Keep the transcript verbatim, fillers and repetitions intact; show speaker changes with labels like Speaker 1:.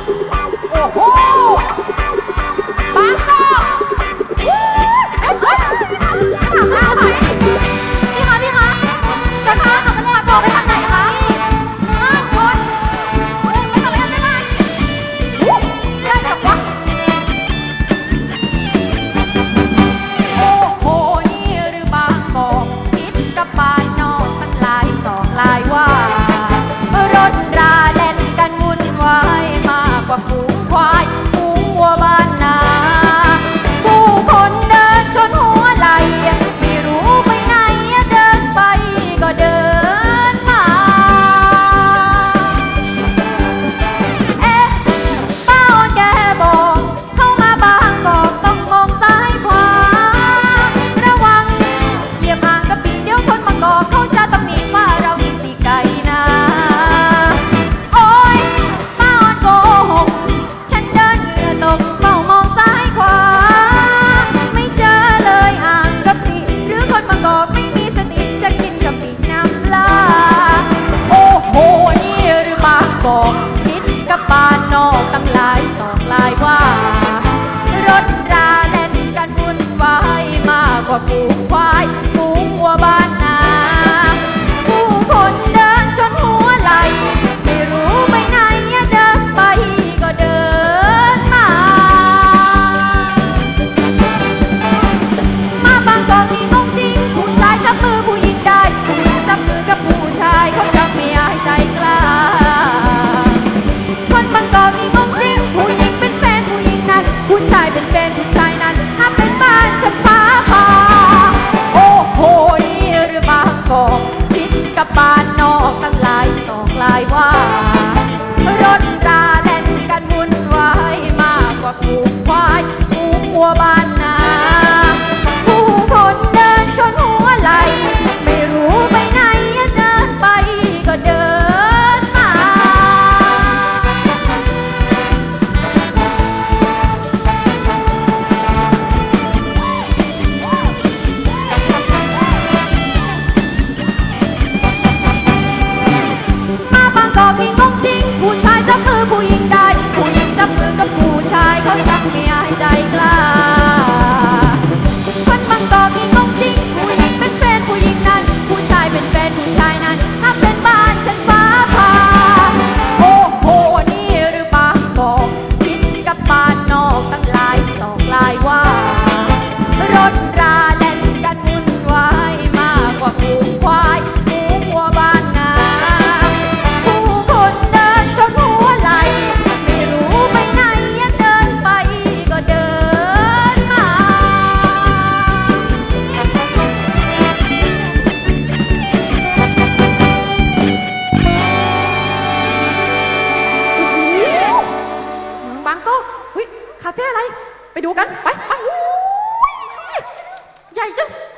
Speaker 1: โอ้โหบางกอกเฮ้ยเฮ้ยจะถามข้าวไหมพี่คะพี่คะจะพาขับรถขับไปทางไหนคะอ้าวคนไปขับไปทางไหนได้จับวะโอ้โหนี่หรือบางกอกคิดกับบ้านนอกตั้งหลายสองหลายว่ารถราเล่นกันวุ่นวายมากกว่าฝูงควายฝูงวัวบ้านนาผู้คนเดินชนหัวไหลไม่รู้ไปไหนเดินไปก็เดินมาเอ๊ะป้าอ่อนแกบอกเข้ามาบางกอกต้องมองซ้ายขวาระวังเหยียบห่างกะปิเดี๋ยวคนบางกอกเขาจะตำหนิว่าเราอีสิไกลนะโอ๊ยป้าอ่อนโกหกฉันเดินเหงื่อตกเฝ้ามองซ้ายขวาไม่เจอเลยห่างกะปิหรือคนบางกอกไม่มีสติจะกินกะปิน้ำปลาโอ้โหนี่หรือบางกอกคิดกับบ้านนอกตั้งหลายสองหลายว่ารถราเล่นกันวุ่นวายมากกว่าฝูงควายฝูงวัวบ้านนาผู้คนเดินชนหัวไหลไม่รู้ไปไหนเดินไปก็เดินมามาบางกอกนี่งงจริงผู้ชายจับมือผู้หญิงได้ผู้หญิงจับมือกับผู้ชายเขาจับเมียให้ใจกล้าคนบางกอกนี่งงจริงผู้หญิงเป็นแฟนผู้หญิงนั้นผู้ชายเป็นแฟนผู้ชายนั้นถ้าเป็นบ้านฉันฟ้าผ่าโอ้โหนี่หรือบางกอกคิดกับบ้านนอกตั้งหลายสองหลายว่ารถราเล่นกันวุ่นวายมากกว่าฝูงควายฝูงวัวบ้านนาผู้คนเดินชนหัวไหลไม่รู้ไปไหนเดินไปก็เดินมามาบางกอกนี่งงจริงผู้ชายจับมือผู้หญิงได้ผู้หญิงจับมือกับผู้ชายเขาจับเมียให้ใจกล้าคนบางกอกนี่งงจริงผู้หญิงเป็นแฟนผู้หญิงนั้นผู้ชายเป็นแฟนผู้ชายนั้นถ้าเป็นบ้านฉันฟ้าผ่าโอ้โหนี่หรือบางกอกคิดกับบ้านนอกตั้งหลายสองหลายว่ารถราเล่นกันวุ่นวายมากกว่าฝูงควายฝูงวัวบ้านนาผู้คนเดินชนหัวไหลไม่รู้ไปไหนเดินไปก็เดินมาบางกอกเฮ้ยคาเฟ่อะไรไปดูกันไปไปอู้ยใหญ่จัง